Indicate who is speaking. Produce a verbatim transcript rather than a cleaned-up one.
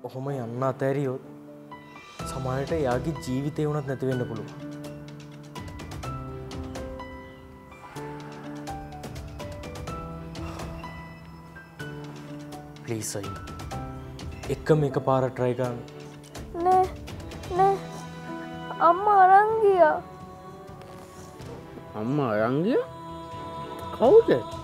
Speaker 1: ඔහොම යන්න අතෑරියොත් සමහරට එයාගේ ජීවිතේ වුණත් නැති වෙන්න පුළුවන්. ප්ලීස් අයියා. එකම එකපාර try කරන්න.
Speaker 2: නෑ නෑ අම්මා අරන් ගියා.
Speaker 3: අම්මා අරන් ගියා? කවුද?